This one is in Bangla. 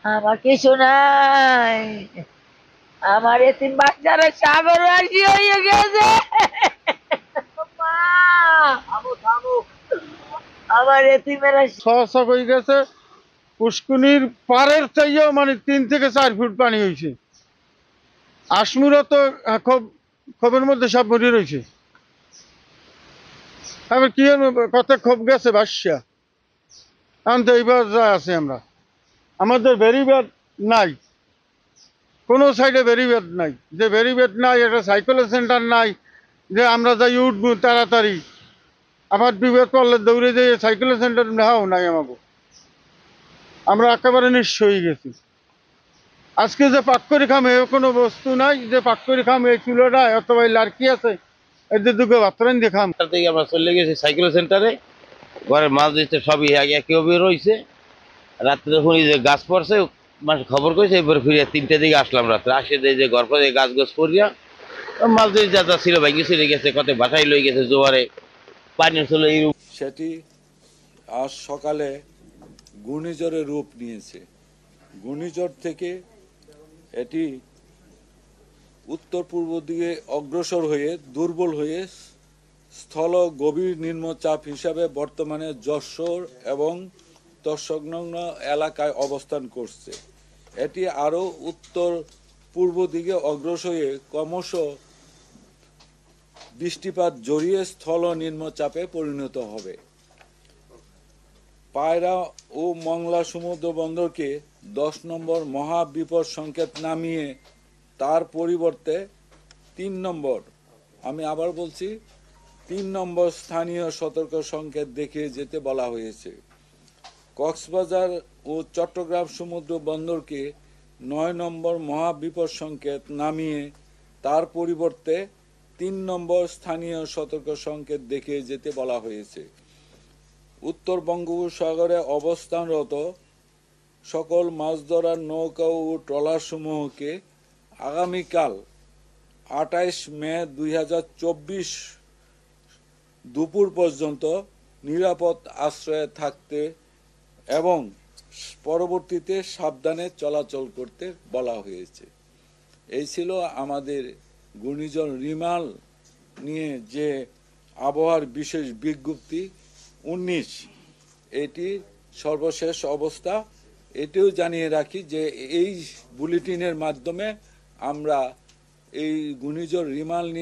আমার কিছু নাই। আমার এতিম বাচ্চারা সাগর রাশি হয়ে গেছে। মা, আমার এতিমেরা সহসা হয়ে গেছে। পুষ্কুনির পাড়ের চাইও মানে 3 থেকে 4 ফুট পানি হয়েছে। আশমুরা তো খুব ক্ষোভের মধ্যে সব মরে রয়েছে। আমি কি কত ক্ষোভ গেছে বাসা। এখন তো এইবার যা আছে আমরা, আমাদের ব্যারিকেড নাই, কোনো সাইডে ব্যারিকেড নাই। যে ব্যারিকেড নাই, একটা সাইকেল সেন্টার নাই যে আমরা যাই উঠবো তাড়াতাড়ি। আবার বিপদ পড়লে দৌড়ে যেয়ে সাইকেল সেন্টার নেওয়াও নাই আমাকে। আমরা একেবারে নিঃস্ব হয়ে গেছি। আজকে যে পাক করে খাম এ কোনো বস্তু নাই যে পাক করে খাম, এই চুলোটা অথবা এই লাড়কি আছে এদের দুটো বাতরান দিয়ে খাম। তার থেকে আমরা চলে গেছি সাইকেল সেন্টারে, ঘরের মাল দিচ্ছে সবই একই রয়েছে। রাত্রে যখন এই যে গাছ পড়ছে, মানুষ খবর করেছে, এরপরে ফিরে 3টে দিকে আসলাম রাত্রে। আসে যে ঘর পরে গাছ গাছ করিয়া মাল দিয়ে যা যা ছিল ভাই ছিঁড়ে গেছে, কত বাসায় লই গেছে জোয়ারে পানি চলে। সেটি আজ সকালে ঘূর্ণিঝড়ে রূপ নিয়েছে। ঘূর্ণিঝড় থেকে এটি উত্তর পূর্ব দিকে অগ্রসর হয়ে দুর্বল হয়ে স্থল গভীর নিম্নচাপ হিসাবে বর্তমানে যশোর এবং তৎসংলগ্ন এলাকায় অবস্থান করছে। এটি আরও উত্তর পূর্ব দিকে অগ্রসর হয়ে ক্রমশ বৃষ্টিপাত জড়িয়ে স্থল নিম্নচাপে পরিণত হবে। পায়রা ও মংলা সমুদ্র বন্দরকে 10 নম্বর মহাবিপদ সংকেত নামিয়ে তার পরিবর্তে 3 নম্বর, আমি আবার বলছি 3 নম্বর স্থানীয় সতর্ক সংকেত দেখিয়ে যেতে বলা হয়েছে। কক্সবাজার ও চট্টগ্রাম সমুদ্র বন্দরকে 9 নম্বর মহাবিপদ সংকেত নামিয়ে তার পরিবর্তে 3 নম্বর স্থানীয় সতর্ক সংকেত দেখিয়ে যেতে বলা হয়েছে। উত্তর বঙ্গোপসাগরে অবস্থানরত সকল মাছ ধরার নৌকা ও ট্রলারসমূহকে আগামীকাল 28 মে 2024 দুপুর পর্যন্ত নিরাপদ আশ্রয়ে থাকতে এবং পরবর্তীতে সাবধানে চলাচল করতে বলা হয়েছে। এই ছিল আমাদের ঘূর্ণিঝড় রিমাল নিয়ে যে আবহাওয়ার বিশেষ বিজ্ঞপ্তি 19, এটি সর্বশেষ অবস্থা। এটিও জানিয়ে রাখি যে এই বুলেটিনের মাধ্যমে আমরা এই ঘূর্ণিঝড় রিমাল নিয়ে